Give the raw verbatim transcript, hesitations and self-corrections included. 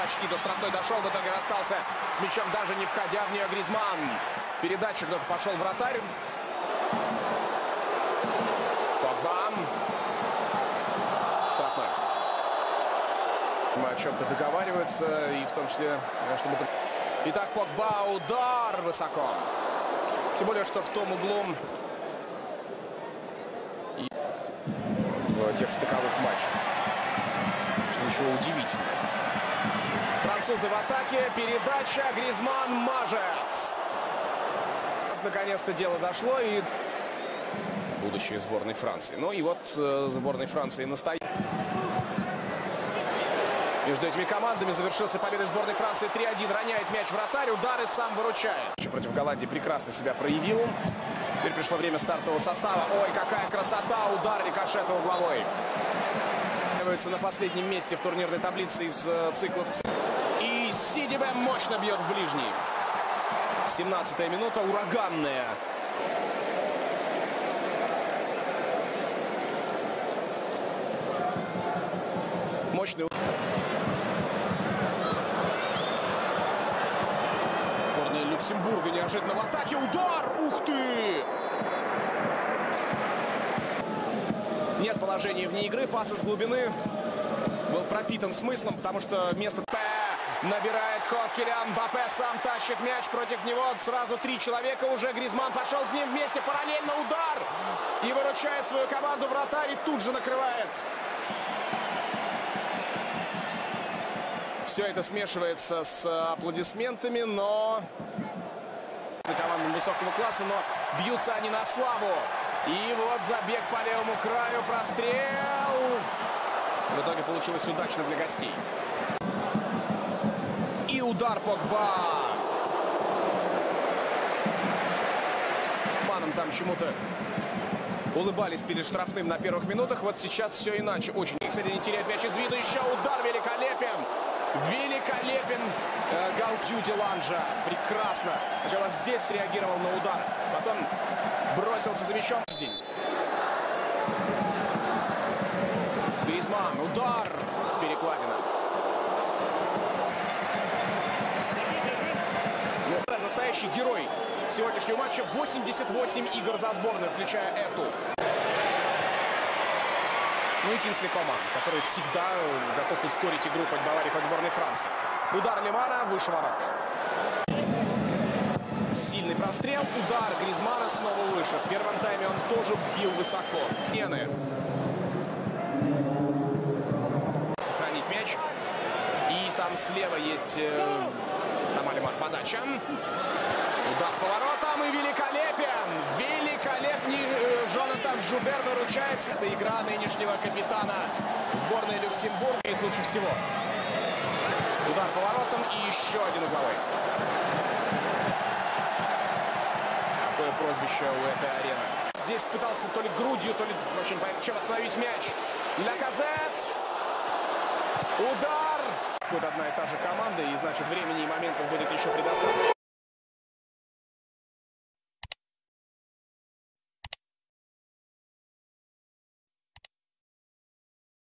почти до штрафной дошел, в итоге расстался с мячом, даже не входя в нее Гризман. Передача, кто-то пошел вратарь. Погба. Штрафной. О чем-то договариваются, и в том числе, чтобы... Итак, Погба, удар высоко. Тем более, что в том углу и в тех стыковых матчах. Что ничего удивительного. Французы в атаке, передача, Гризман мажет. Наконец-то дело дошло, и будущее сборной Франции. Ну и вот э, сборной Франции настоит. Между этими командами завершился победой сборной Франции три один. Роняет мяч вратарь, удар и сам выручает. Против Голландии прекрасно себя проявил. Теперь пришло время стартового состава. Ой, какая красота! Удар рикошета угловой. На последнем месте в турнирной таблице из э, циклов. И Сидибе мощно бьет в ближний. семнадцатая минута, ураганная. Мощный удар. Сборная Люксембурга неожиданно в атаке. Удар! Ух ты! Нет положения вне игры. Пас из глубины был пропитан смыслом, потому что вместо П набирает ход Килиан Мбаппе. Сам тащит мяч, против него сразу три человека. Уже Гризман пошел с ним вместе. Параллельно удар. И выручает свою команду вратарь. И тут же накрывает. Все это смешивается с аплодисментами, но... командам высокого класса, но бьются они на славу. И вот забег по левому краю, прострел. В итоге получилось удачно для гостей. И удар Погба. Маном там чему-то улыбались перед штрафным на первых минутах. Вот сейчас все иначе. Очень, кстати, не теряет мяч из виду. Еще удар великолепен. Великолепен э, Галдю Деланжа. Прекрасно. Сначала здесь среагировал на удар. Потом бросился за мячом. Гризман. Удар. Перекладина. Ну, настоящий герой сегодняшнего матча. восемьдесят восемь игр за сборную, включая эту. Ну и Кинсли Коман, который всегда готов ускорить игру хоть Баварии, хоть сборной Франции. Удар Лемана выше ворот. Сильный прострел, удар Гризмана снова выше. В первом тайме он тоже бил высоко. Нены. Сохранить мяч. И там слева есть э, там Алимар подача. Удар по воротам и великолепен. Великолепней э, Жонатан Жубер выручается. Это игра нынешнего капитана сборной Люксембурга. И лучше всего. Удар по воротам и еще один угловой. Какое прозвище у этой арены. Здесь пытался то ли грудью, то ли вообще не понятно, чем остановить мяч. Ляказет. Удар. Тут одна и та же команда, и значит времени и моментов будет еще предостаточно.